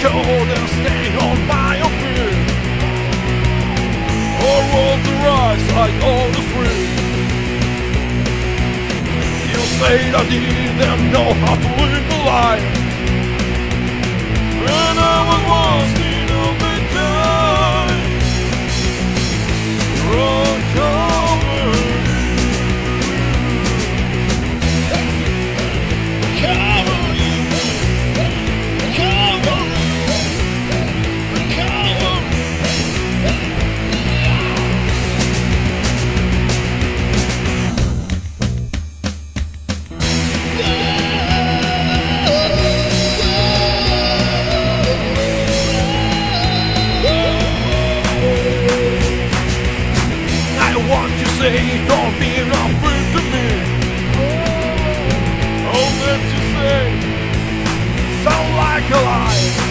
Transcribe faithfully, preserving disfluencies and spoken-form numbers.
cold and staying on my own feet. Or roll the rise like all the free. You say I didn't know how to live a life, when I was wasting all the time. Rock over you, cover you, cover you, cover say, don't be afraid to me. All that you say sound like a lie.